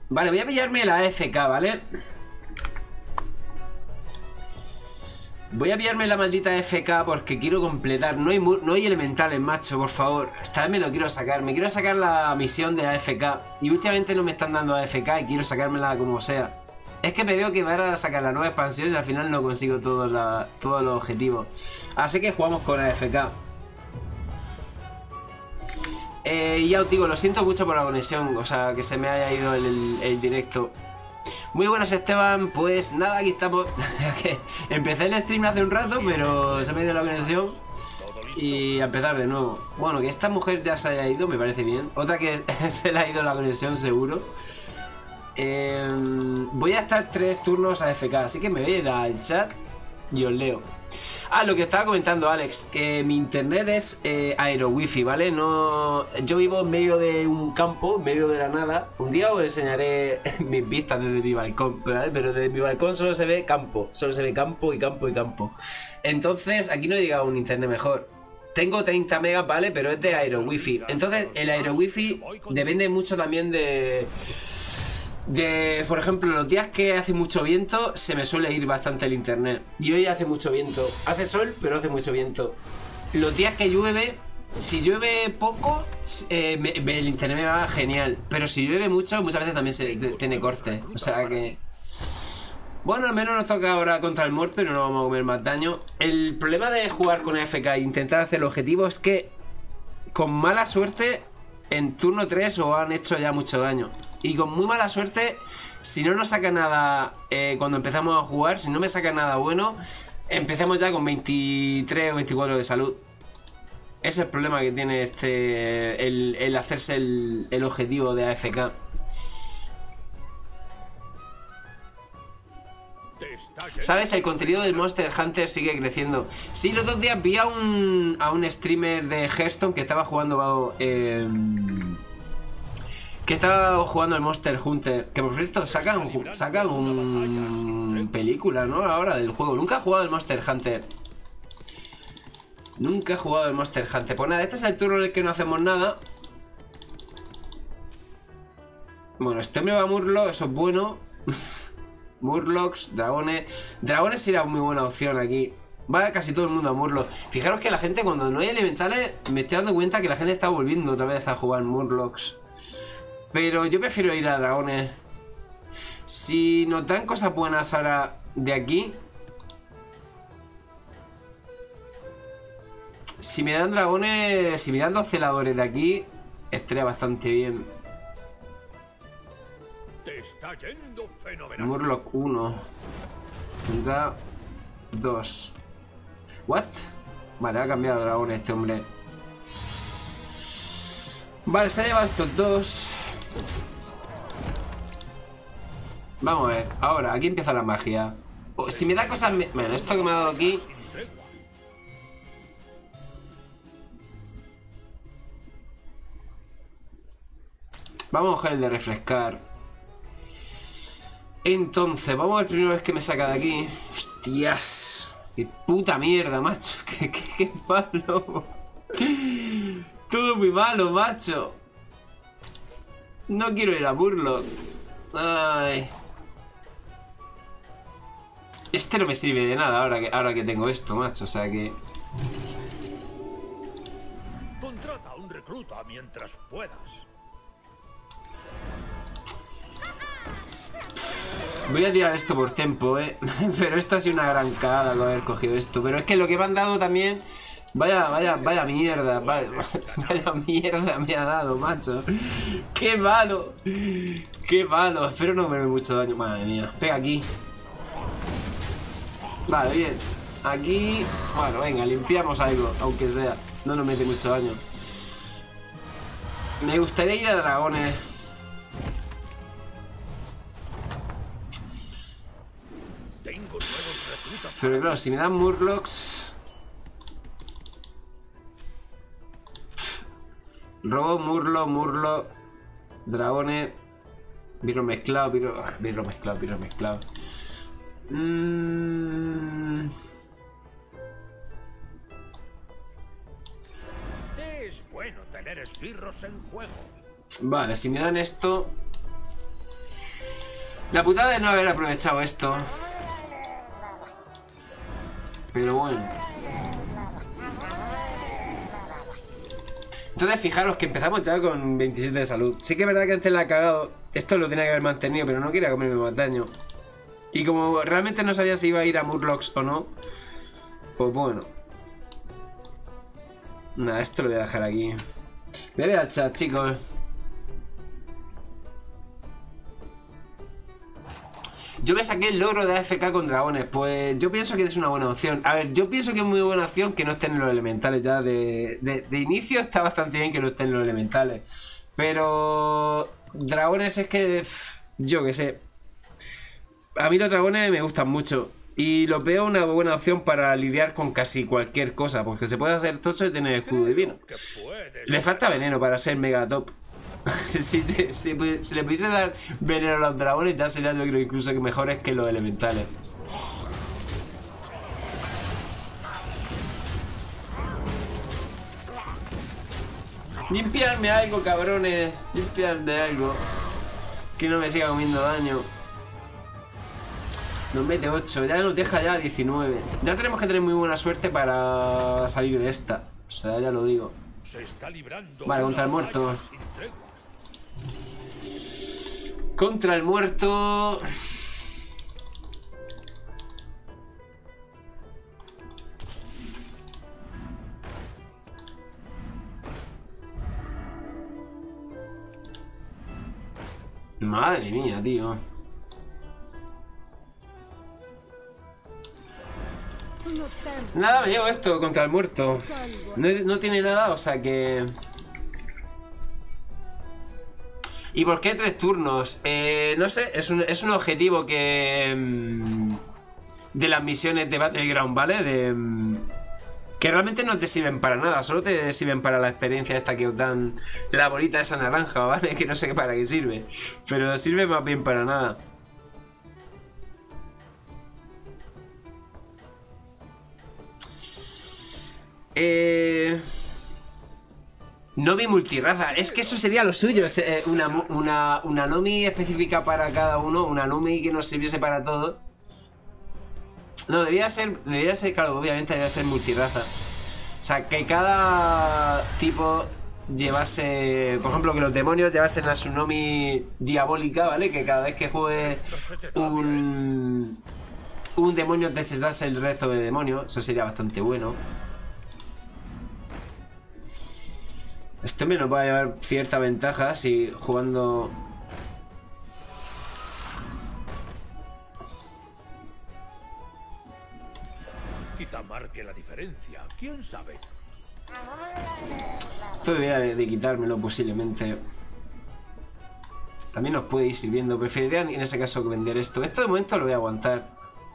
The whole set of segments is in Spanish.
Vale, voy a pillarme la AFK, ¿vale? Voy a pillarme la maldita AFK porque quiero completar. No hay elementales, macho, por favor. Esta vez me lo quiero sacar. Me quiero sacar la misión de AFK. Y últimamente no me están dando AFK y quiero sacármela como sea. Es que me veo que van a sacar la nueva expansión y al final no consigo todos los objetivos. Así que jugamos con AFK. Y ya os digo, lo siento mucho por la conexión. O sea, que se me haya ido el directo. Muy buenas, Esteban. Pues nada, aquí estamos. Empecé el stream hace un rato, pero se me ha ido la conexión. Y a empezar de nuevo. Bueno, que esta mujer ya se haya ido, me parece bien. Otra que se le ha ido la conexión, seguro. Voy a estar 3 turnos AFK, así que me voy a ir al chat y os leo. Lo que estaba comentando Alex, que mi internet es aero wifi, ¿vale? No, yo vivo en medio de un campo, en medio de la nada. Un día os enseñaré mis vistas desde mi balcón, ¿vale? Pero desde mi balcón solo se ve campo, solo se ve campo y campo y campo. Entonces aquí no llega un internet mejor. Tengo 30 megas, ¿vale? Pero es de aero wifi. Entonces el aero wifi depende mucho también por ejemplo, los días que hace mucho viento se me suele ir bastante el internet. Y hoy hace mucho viento. Hace sol, pero hace mucho viento. Los días que llueve, si llueve poco, el internet me va genial. Pero si llueve mucho, muchas veces también se tiene corte. O sea que... Bueno, al menos nos toca ahora contra el muerto y no nos vamos a comer más daño. El problema de jugar con AFK e intentar hacer el objetivo es que, con mala suerte, en turno 3 os han hecho ya mucho daño. Y con muy mala suerte, si no nos saca nada cuando empezamos a jugar, si no me saca nada bueno, empecemos ya con 23 o 24 de salud. Ese es el problema que tiene el hacerse el objetivo de AFK. ¿Sabes? El contenido del Monster Hunter sigue creciendo. Sí, los 2 días vi a un streamer de Hearthstone que estaba jugando... que estaba jugando el Monster Hunter. Que por cierto sacan un película, ¿no? Ahora del juego. Nunca he jugado el Monster Hunter. Nunca he jugado el Monster Hunter. Pues nada, este es el turno en el que no hacemos nada. Bueno, este hombre va a Murloc, eso es bueno. Murlocs, dragones. Dragones sería muy buena opción aquí. Va casi todo el mundo a Murloc. Fijaros que la gente, cuando no hay elementales, me estoy dando cuenta que la gente está volviendo otra vez a jugar Murlocs. Pero yo prefiero ir a dragones. Si nos dan cosas buenas ahora de aquí, si me dan dragones, si me dan 2 celadores de aquí, estaría bastante bien. Te está yendo fenomenal. Murloc 1 contra 2. ¿What? Vale, ha cambiado de dragón este hombre. Vale, se ha llevado estos 2. Vamos a ver, ahora, aquí empieza la magia. Si me da cosas... Bueno, esto que me ha dado aquí... Vamos a coger el de refrescar. Entonces, vamos a ver primero vez que me saca de aquí. Hostias. Qué puta mierda, macho. Qué malo. Todo muy malo, macho. No quiero ir a Murloc. Ay. Este no me sirve de nada ahora que tengo esto, macho. O sea que... Contrata a un recluta mientras puedas. Voy a tirar esto por tempo, pero esto ha sido una gran cagada haber cogido esto. Pero es que lo que me han dado también... Vaya mierda, vaya mierda me ha dado, macho. ¡Qué malo! ¡Qué malo! Espero no me dé mucho daño. Madre mía. Pega aquí. Vale, bien. Aquí... Bueno, venga, limpiamos algo, aunque sea. No nos mete mucho daño. Me gustaría ir a dragones. Pero claro, si me dan Murlocs... Robo, Murloc, dragones... Virro mezclado. Es bueno tener esbirros en juego. Vale, si me dan esto... La putada de no haber aprovechado esto. Pero bueno. Entonces fijaros que empezamos ya con 27 de salud. Sí que es verdad que antes la he cagado. Esto lo tenía que haber mantenido, pero no quería comerme más daño. Y como realmente no sabía si iba a ir a Murlocs o no, pues bueno. Nada, esto lo voy a dejar aquí. Voy a ver al chat, chicos. Yo me saqué el logro de AFK con dragones. Pues yo pienso que es una buena opción. A ver, yo pienso que es muy buena opción que no estén en los elementales ya. De inicio está bastante bien que no estén en los elementales. Pero... dragones es que... yo qué sé. A mí los dragones me gustan mucho. Y los veo una buena opción para lidiar con casi cualquier cosa. Porque se puede hacer tocho y tener escudo divino. Le falta veneno para ser mega top. Si le pudiese dar veneno a los dragones, ya sería, yo creo, incluso que mejores que los elementales. Limpiarme algo, cabrones. Limpiarme algo. Que no me siga comiendo daño. Nos mete 8, ya nos deja ya 19. Ya tenemos que tener muy buena suerte para salir de esta. O sea, ya lo digo. Vale, contra el muerto. Contra el muerto. Madre mía, tío. Nada, me llevo esto contra el muerto. No tiene nada, o sea que... ¿Y por qué 3 turnos? No sé, es un objetivo que... de las misiones de Battleground, ¿vale? Que realmente no te sirven para nada, solo te sirven para la experiencia esta que os dan la bolita esa naranja, ¿vale? Que no sé para qué sirve, pero sirve más bien para nada. Nomi multirraza, es que eso sería lo suyo, una Nomi específica para cada uno, una Nomi que nos sirviese para todo. No, debería ser, claro, obviamente debería ser multirraza. O sea, que cada tipo llevase, por ejemplo, que los demonios llevasen a su Nomi diabólica, ¿vale? Que cada vez que juegue un demonio desechase el resto de demonios, eso sería bastante bueno. Este me nos va a llevar cierta ventaja si jugando... Quizá marque la diferencia, quién sabe. Esto debería de quitármelo posiblemente. También nos puede ir sirviendo. Preferiría en ese caso vender esto. Esto de momento lo voy a aguantar.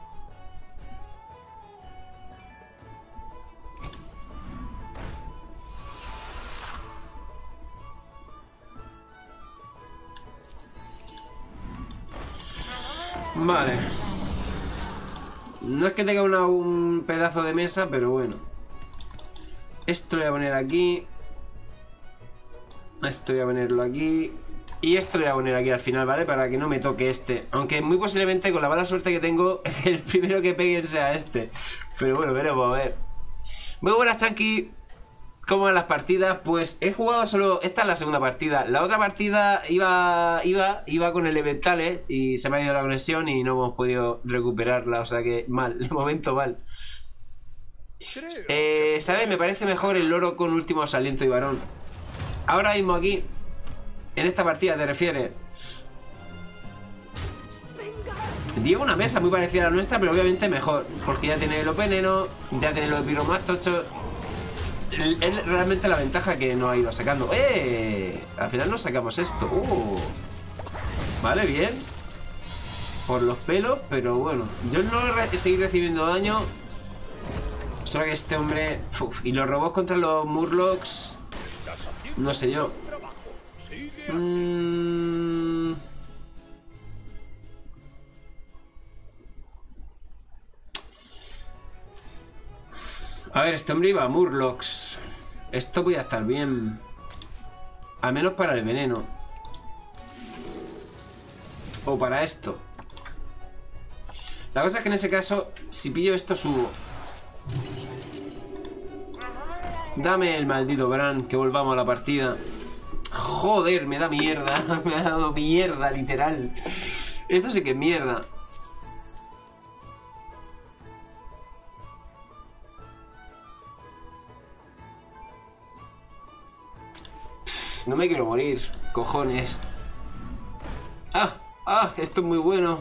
Vale. No es que tenga un pedazo de mesa, pero bueno. Esto lo voy a poner aquí. Esto voy a ponerlo aquí. Y esto lo voy a poner aquí al final, ¿vale? Para que no me toque este. Aunque muy posiblemente con la mala suerte que tengo, el primero que pegue sea este. Pero bueno, veremos, a ver. Muy buenas, Chanqui. ¿Cómo van las partidas? Pues he jugado solo... Esta es la segunda partida. La otra partida iba con elementales y se me ha ido la conexión y no hemos podido recuperarla. O sea que mal, de momento mal. ¿Sabes? Me parece mejor el loro con último aliento y varón. Ahora mismo aquí, en esta partida, ¿te refieres? Lleva una mesa muy parecida a la nuestra, pero obviamente mejor. Porque ya tiene los venenos, ya tiene los virus más tochos. Es realmente la ventaja que nos ha ido sacando. Al final nos sacamos esto. Vale, bien. Por los pelos, pero bueno. Yo no seguí recibiendo daño. Solo que este hombre... y los robots contra los Murlocs... No sé yo. A ver, este hombre iba a Murlocs. Esto voy a estar bien. Al menos para el veneno. O para esto. La cosa es que en ese caso, si pillo esto, subo. Dame el maldito Bran, que volvamos a la partida. Joder, me da mierda. Me ha dado mierda, literal. Esto sí que es mierda. No me quiero morir, cojones. ¡Ah! ¡Ah! Esto es muy bueno.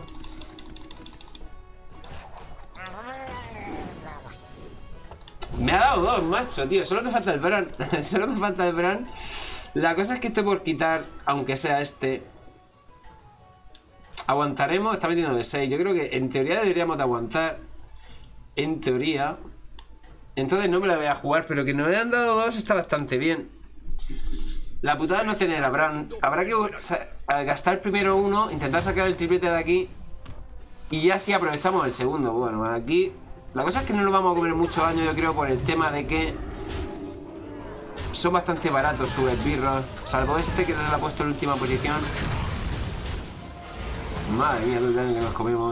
Me ha dado dos, macho, tío. Solo me falta el Bran. Solo me falta el Bran. La cosa es que estoy por quitar, aunque sea este. Aguantaremos. Está metiendo de 6. Yo creo que en teoría deberíamos de aguantar. En teoría. Entonces no me la voy a jugar. Pero que nos hayan dado dos está bastante bien. La putada no es tener a Bran. Habrá que gastar primero uno. Intentar sacar el triplete de aquí. Y ya sí aprovechamos el segundo. Bueno, aquí... La cosa es que no nos vamos a comer mucho daño, yo creo, por el tema de que son bastante baratos sus esbirros. Salvo este que nos ha puesto en última posición. Madre mía, todo el daño que nos comemos.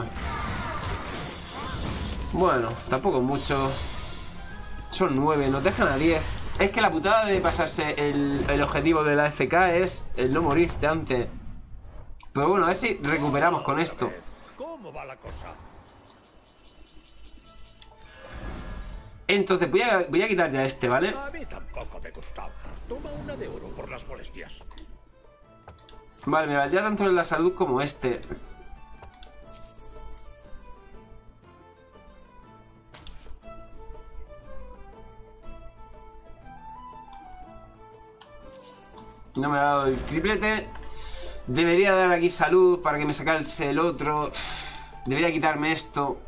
Bueno, tampoco mucho. Son 9, nos dejan a 10. Es que la putada de pasarse el objetivo de la FK es el no morirte antes. Pero bueno, a ver si recuperamos con esto. ¿Cómo va la cosa? Entonces voy a quitar ya este, ¿vale? A mí tampoco me gustaba. Toma una de oro por las molestias. Vale, me valdría tanto en la salud como este. No me ha dado el triplete. Debería dar aquí salud para que me sacase el otro. Debería quitarme esto.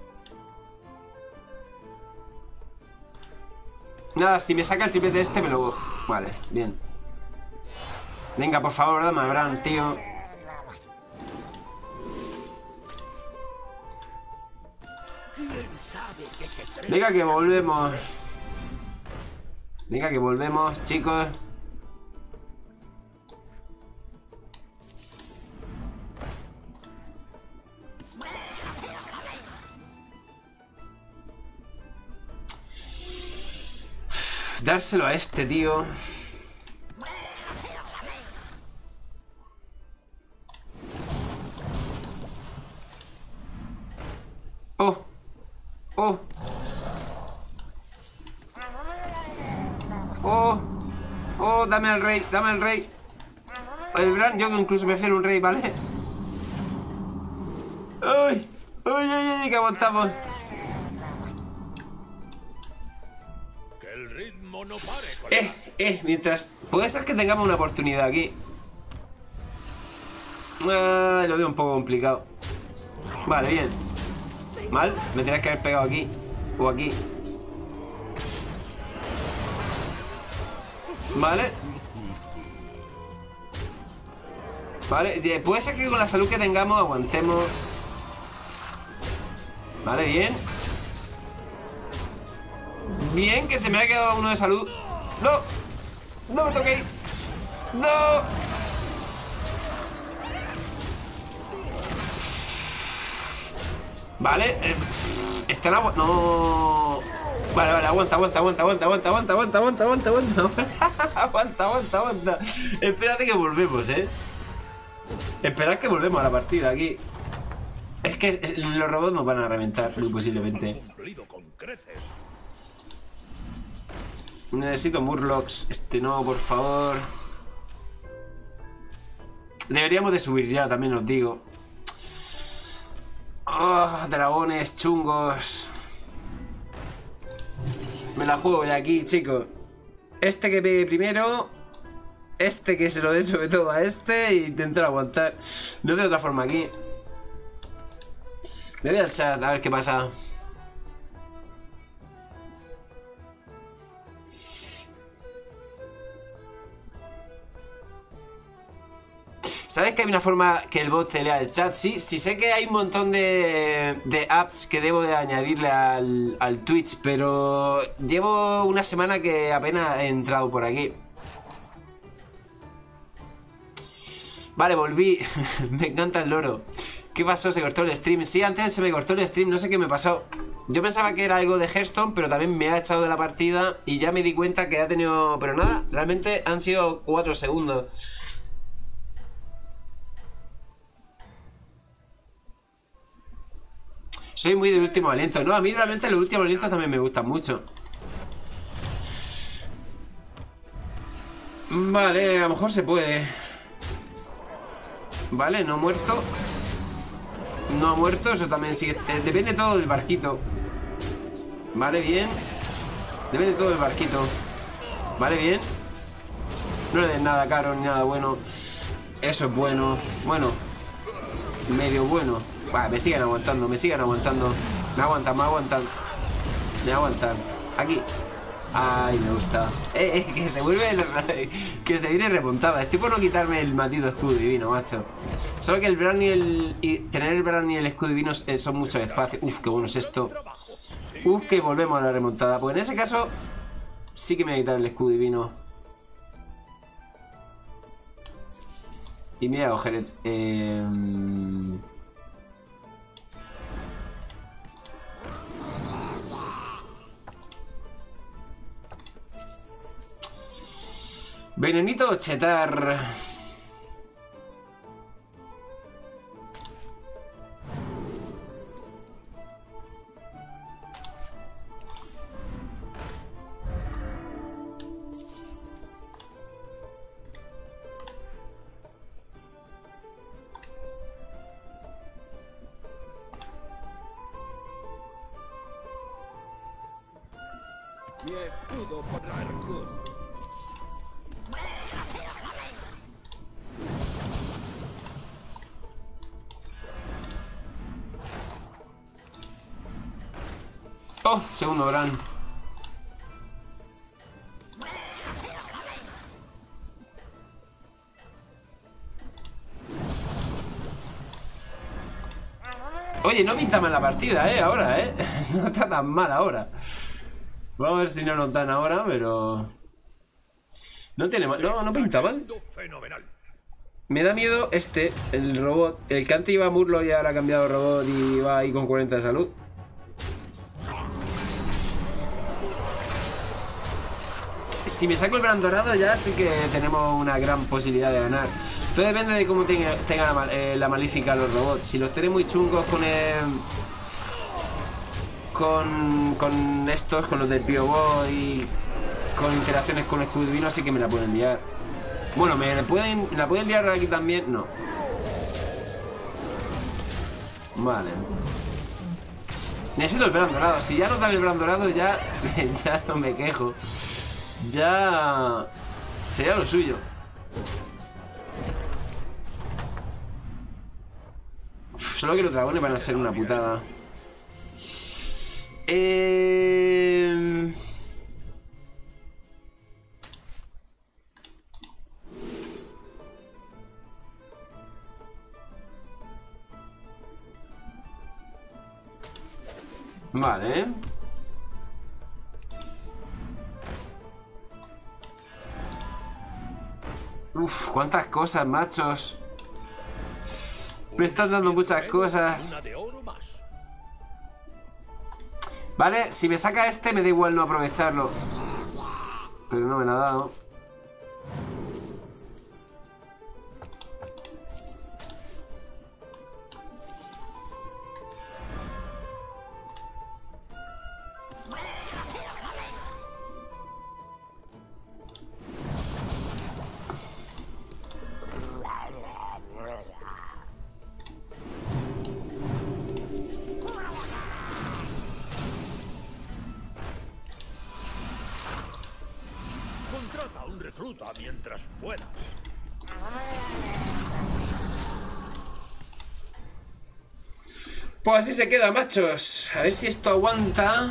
Nada, si me saca el triplete este me lo... Vale, bien. Venga, por favor, dame a Bran, tío. Venga que volvemos. Venga que volvemos, chicos. Dárselo a este, tío. Oh. Oh. Oh. Oh, dame al rey, dame al rey. El Bran, yo incluso prefiero un rey, ¿vale? ¡Uy! ¡Uy, uy, uy! Que aguantamos. Que el ritmo no pare, colega. Mientras... Puede ser que tengamos una oportunidad aquí. Lo veo un poco complicado. Vale, bien. Mal, me tendrás que haber pegado aquí. O aquí. Vale. Vale, puede ser que con la salud que tengamos aguantemos. Vale, bien. Bien, que se me ha quedado uno de salud. ¡No! ¡No me toquéis! ¡No! Vale. Está en agua. No. Vale, vale, aguanta. Aguanta. Espérate que volvemos, Esperad que volvemos a la partida aquí. Es que los robots nos van a reventar, muy posiblemente. Necesito Murlocs. No, por favor. Deberíamos de subir ya, también os digo. Oh, dragones chungos. Me la juego de aquí, chicos. Este que pegue primero. Este que se lo dé sobre todo a este. E intentar aguantar. No veo otra forma aquí. Me voy al chat a ver qué pasa. ¿Sabes que hay una forma que el bot te lea el chat? Sí, sí sé que hay un montón de apps que debo de añadirle al Twitch, pero llevo una semana que apenas he entrado por aquí. Vale, volví. Me encanta el loro. ¿Qué pasó? ¿Se cortó el stream? Sí, antes se me cortó el stream, no sé qué me pasó. Yo pensaba que era algo de Hearthstone, pero también me ha echado de la partida y ya me di cuenta que ha tenido... Pero nada, realmente han sido 4 segundos. Soy muy del último aliento. No, a mí realmente los últimos alientos también me gustan mucho. Vale, a lo mejor se puede. Vale, no ha muerto. No ha muerto, eso también sigue. Depende todo del barquito. Vale, bien. Depende todo del barquito. Vale, bien. No le des nada caro ni nada bueno. Eso es bueno. Bueno. Medio bueno. Vale, me siguen aguantando, me siguen aguantando. Me aguantan, me aguantan. Me aguantan. Aquí. Ay, me gusta. Que se vuelve... Que se viene remontada. Estoy por no quitarme el maldito escudo divino, macho. Solo que el Bran y tener el Bran y el escudo divino son muchos espacios. Uf, qué bueno es esto. Uf, que volvemos a la remontada. Pues en ese caso sí que me voy a quitar el escudo divino. Y me voy a coger el... Venenito chetar. Mi escudo por Arcus. Oh, segundo Bran. Oye, no pinta mal la partida, ahora, no está tan mal ahora. Vamos a ver si no nos dan ahora, pero... No tiene mal, no pinta mal. Me da miedo el robot. El que antes iba a Murlo y ahora ha cambiado de robot y va ahí con 40 de salud. Si me saco el Bran dorado ya sí que tenemos una gran posibilidad de ganar. Todo depende de cómo tenga la malífica los robots. Si los tenés muy chungos con estos, con los del Piobot y con interacciones con el escudo divino, sí que me la pueden liar. Bueno, ¿la pueden liar aquí también? No. Vale. Necesito el Bran dorado. Si ya no dan el Bran dorado ya, ya no me quejo. Ya sería lo suyo. Solo que los dragones van a ser una putada. Vale. Uf, cuántas cosas, machos. Me están dando muchas cosas. Vale, si me saca me da igual no aprovecharlo. Pero no me la ha dado. Contrata a un recluta mientras puedas. Pues así se queda, machos. A ver si esto aguanta.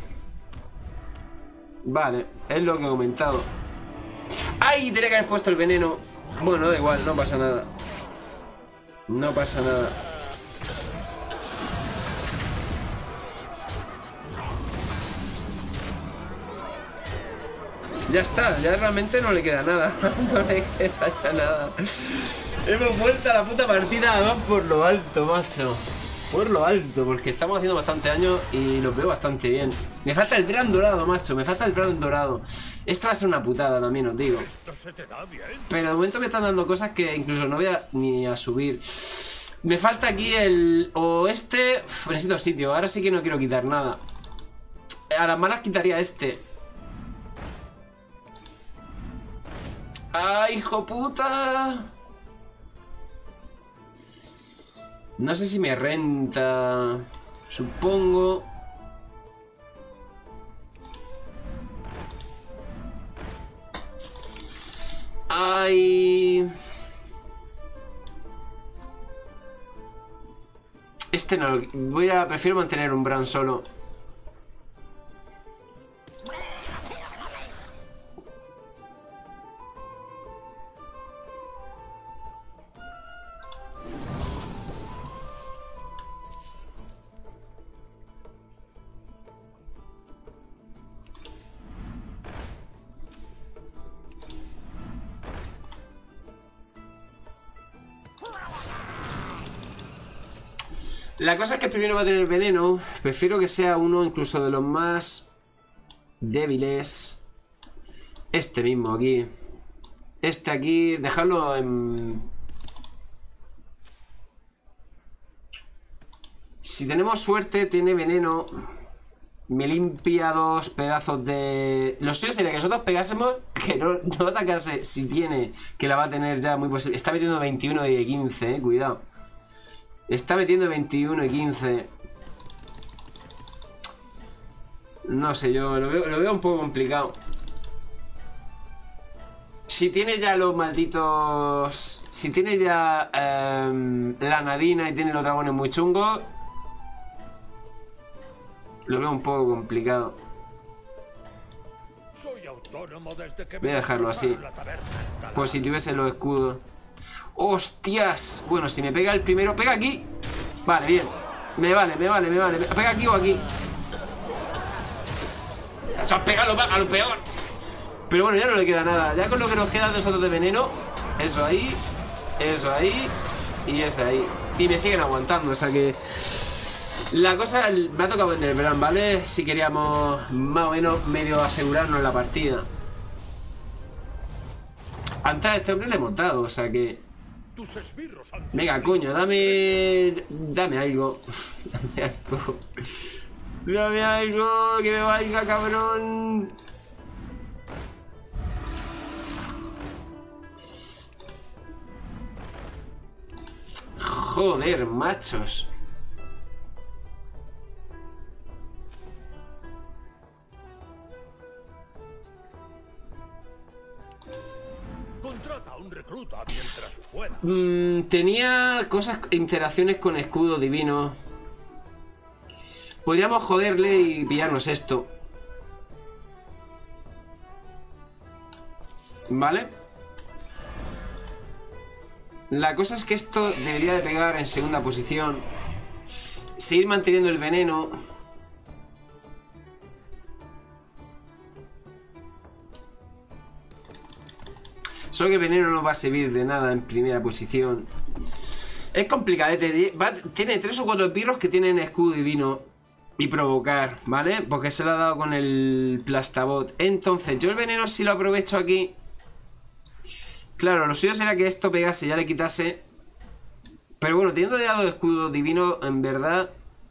Vale, es lo que he comentado. ¡Ay! Tenía que haber puesto el veneno. Bueno, da igual, no pasa nada. No pasa nada. Ya está, ya realmente no le queda nada. No le queda ya nada. Hemos vuelto a la puta partida, además por lo alto, macho. Por lo alto, porque estamos haciendo bastante daño y los veo bastante bien. Me falta el Bran dorado, macho. Me falta el Bran dorado. Esto va a ser una putada también, os digo. Pero de momento me están dando cosas que incluso no voy a, ni a subir. Me falta aquí el oeste. Uf, necesito sitio. Ahora sí que no quiero quitar nada. A las malas quitaría este. ¡Ay, hijo puta! No sé si me renta. Supongo. ¡Ay! Este no. Prefiero mantener un Bran solo. La cosa es que primero va a tener veneno. Prefiero que sea uno incluso de los más débiles. Este mismo aquí. Este aquí, dejarlo en... Si tenemos suerte, tiene veneno. Me limpia 2 pedazos de... Lo suyo sería que nosotros pegásemos, que no atacase. Si tiene, que la va a tener ya muy posible. Está metiendo 21 y 15, cuidado. Está metiendo 21 y 15. No sé, yo lo veo un poco complicado. Si tiene ya los malditos... Si tiene ya la Nadina y tiene los dragones muy chungos, lo veo un poco complicado. Voy a dejarlo así. Pues si tuviese los escudos. ¡Hostias! Bueno, si me pega el primero... ¡Pega aquí! Vale, bien. Me vale. ¿Pega aquí o aquí? Eso has pegado a lo peor. Pero bueno, ya no le queda nada. Ya con lo que nos queda de nosotros de veneno. Eso ahí. Eso ahí. Y ese ahí. Y me siguen aguantando, o sea que... La cosa... Me ha tocado vender el Bran, ¿vale? Si queríamos más o menos medio asegurarnos la partida. Antes a este hombre le hemos dado, o sea que... Venga, coño, dame algo. Dame algo, que me vaya, cabrón. Joder, machos. Contrata a un recluta mientras pueda. Tenía cosas, interacciones con escudo divino. Podríamos joderle y pillarnos esto. ¿Vale? La cosa es que esto debería de pegar en segunda posición. Seguir manteniendo el veneno. Solo que el veneno no va a servir de nada en primera posición. Es complicadete. Tiene 3 o 4 pirros que tienen escudo divino y provocar, ¿vale? Porque se lo ha dado con el plastabot. Entonces, yo el veneno si lo aprovecho aquí. Claro, lo suyo será que esto pegase, ya le quitase. Pero bueno, teniendo dado escudo divino, en verdad...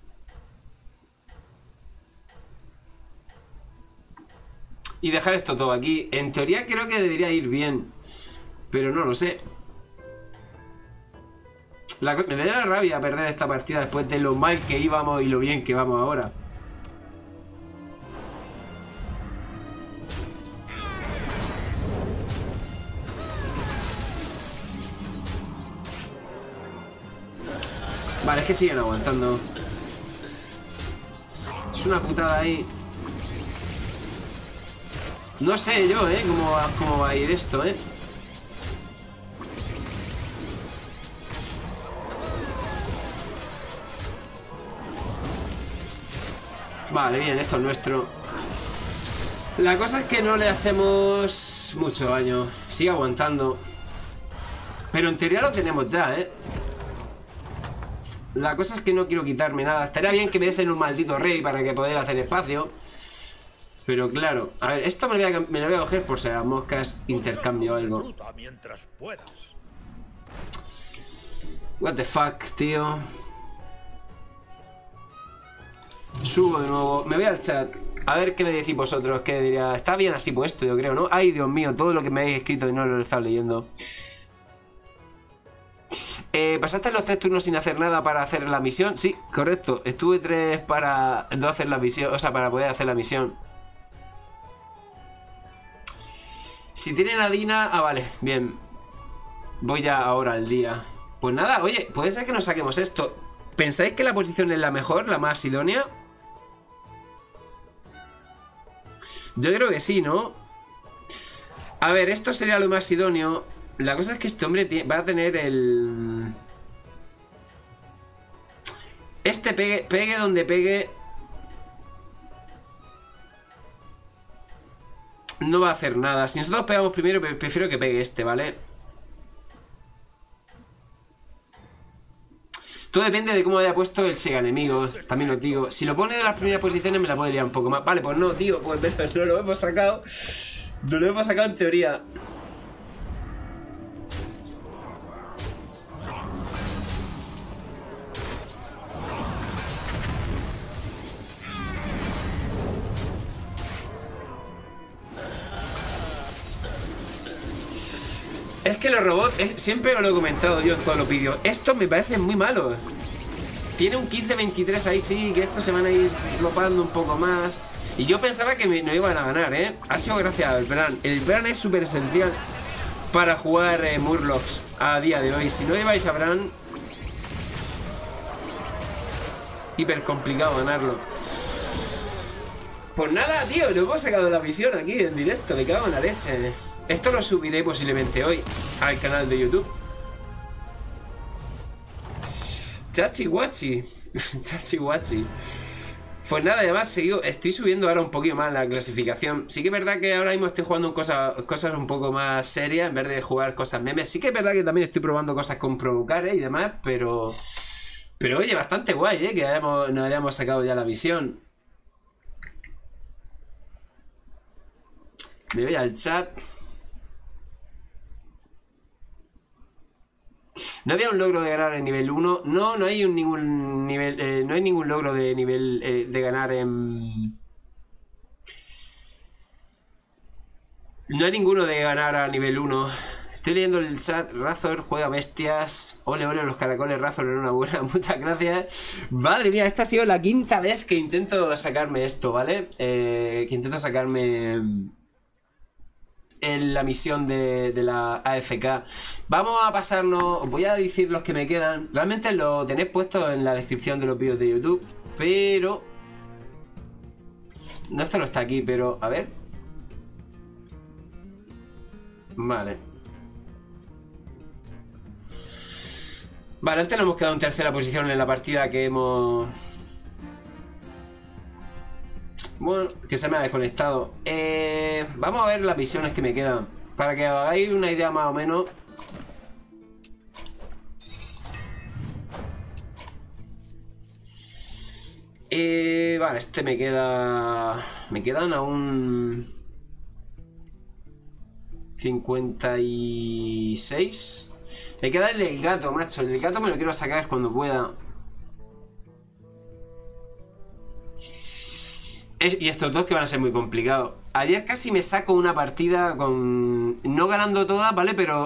Y dejar esto todo aquí. En teoría creo que debería ir bien. Pero no lo sé. Me da rabia perder esta partida después de lo mal que íbamos y lo bien que vamos ahora. Vale, es que siguen aguantando. Es una putada ahí. No sé yo, cómo va a ir esto, Vale, bien, esto es nuestro. La cosa es que no le hacemos mucho daño. Sigue aguantando. Pero en teoría lo tenemos ya, ¿eh? La cosa es que no quiero quitarme nada. Estaría bien que me desen un maldito rey para que poder hacer espacio. Pero claro, a ver, esto me lo voy a coger por si a las moscas intercambio algo. What the fuck, tío. Subo de nuevo, me voy al chat. A ver qué me decís vosotros, que diría, está bien así puesto, yo creo, ¿no? Ay, Dios mío, todo lo que me habéis escrito y no lo he estado leyendo. ¿Pasaste los 3 turnos sin hacer nada para hacer la misión? Sí, correcto. Estuve 3 para no hacer la misión, o sea, para poder hacer la misión. Si tienen a Dina... Ah, vale, bien. Voy ya ahora al día. Pues nada, oye, puede ser que nos saquemos esto. ¿Pensáis que la posición es la mejor, la más idónea? Yo creo que sí, ¿no? A ver, esto sería lo más idóneo. La cosa es que este hombre va a tener el... Este pegue donde pegue. No va a hacer nada. Si nosotros pegamos primero, prefiero que pegue este, ¿vale? Todo depende de cómo haya puesto el Sega enemigo. También os digo, si lo pone de las primeras posiciones me la puede liar un poco más. Vale, pues no, tío, pues no lo hemos sacado. No lo hemos sacado en teoría. Es que los robots, siempre lo he comentado yo en todos los vídeos, estos me parecen muy malos. Tiene un 15-23 ahí, sí, que estos se van a ir flopando un poco más. Y yo pensaba que no iban a ganar, ¿eh? Ha sido gracias al Bran. El Bran es súper esencial para jugar Murlocs a día de hoy. Si no lleváis a Bran, hiper complicado ganarlo. Pues nada, tío, lo hemos sacado la misión aquí en directo, me cago en la leche. Esto lo subiré posiblemente hoy al canal de YouTube. Chachihuachi. Chachihuachi. Pues nada, además estoy subiendo ahora un poquito más la clasificación. Sí que es verdad que ahora mismo estoy jugando cosas un poco más serias en vez de jugar cosas memes. Sí que es verdad que también estoy probando cosas con provocar y demás, pero oye, bastante guay, que nos hayamos sacado ya la misión. Me voy al chat. No había un logro de ganar en nivel 1. No hay ningún nivel. No hay ningún logro de nivel de ganar en. No hay ninguno de ganar a nivel 1. Estoy leyendo el chat. Razor juega bestias. Ole, ole, los caracoles. Razor, enhorabuena. Muchas gracias. Madre mía, esta ha sido la 5ª vez que intento sacarme esto, ¿vale? Que intento sacarme en la misión de la AFK. Vamos a pasarnos. Voy a decir los que me quedan. Realmente lo tenéis puesto en la descripción de los vídeos de YouTube, pero no, esto no está aquí, pero a ver. Vale. Vale, antes nos hemos quedado en tercera posición en la partida que hemos... Bueno, que se me ha desconectado. Vamos a ver las misiones que me quedan, para que hagáis una idea más o menos. Vale, este me queda... Me quedan aún 56. Me queda el del gato, macho. El del gato me lo quiero sacar cuando pueda. Y estos dos que van a ser muy complicados. Ayer casi me saco una partida con... No ganando todas, ¿vale? Pero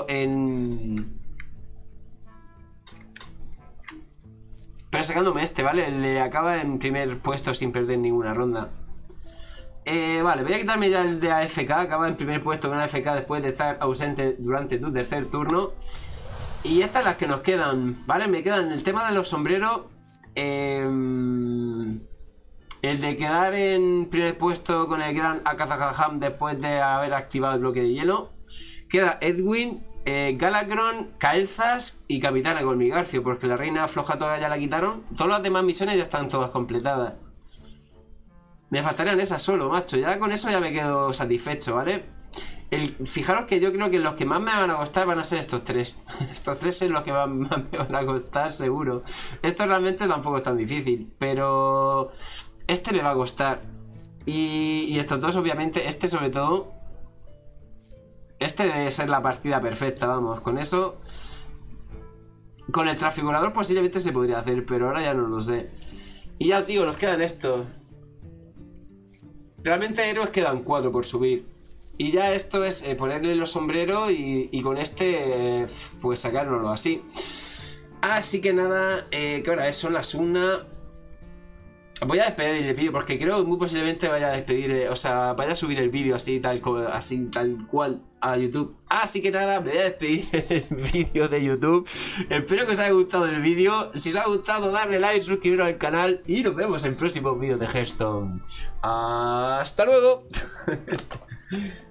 sacándome este, ¿vale? Le acaba en primer puesto sin perder ninguna ronda. Vale, voy a quitarme ya el de AFK. Acaba en primer puesto con AFK después de estar ausente durante tu tercer turno. Y estas las que nos quedan, ¿vale? Me quedan el tema de los sombreros. El de quedar en primer puesto con el gran Akazaham después de haber activado el bloque de hielo. Queda Edwin, Galacron, Kael'thas y Capitana Colmigarcio, porque la reina floja toda ya la quitaron. Todas las demás misiones ya están todas completadas. Me faltarían esas solo, macho. Ya con eso ya me quedo satisfecho, ¿vale? Fijaros que yo creo que los que más me van a costar van a ser estos tres. Estos tres son los que más me van a costar, seguro. Esto realmente tampoco es tan difícil, pero este me va a costar. Y estos dos, obviamente, este sobre todo. Este debe ser la partida perfecta, vamos. Con eso... Con el transfigurador posiblemente se podría hacer, pero ahora ya no lo sé. Y ya os digo, nos quedan estos. Realmente héroes quedan 4 por subir. Y ya esto es ponerle los sombreros y con este pues sacárnoslo así. Así que nada, ¿qué hora es? Son las 1. Voy a despedir el vídeo porque creo que muy posiblemente vaya a despedir, o sea, vaya a subir el vídeo así tal cual a YouTube. Así que nada, me voy a despedir el vídeo de YouTube. Espero que os haya gustado el vídeo. Si os ha gustado, darle like, suscribiros al canal y nos vemos en próximos vídeos de Hearthstone. ¡Hasta luego!